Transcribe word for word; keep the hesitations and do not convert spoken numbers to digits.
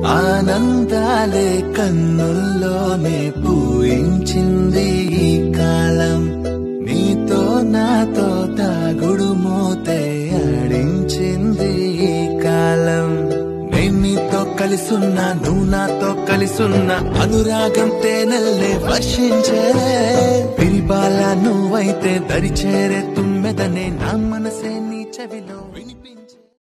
ఆనందాలే కన్నుల్లోనే పూయించింది ఈ కాలం నీతో నాతో తాగుడు మూతే ఆడించింది ఈ కాలం నేను నీతో కలిసున్నా నువ్వు నాతో కలిసున్నా అనురాగం తేనెల్లే వర్షించే విరిబాల నువ్వైతే దరిచేరే తుమ్మెదనే నా మనసే నీ చెవిలో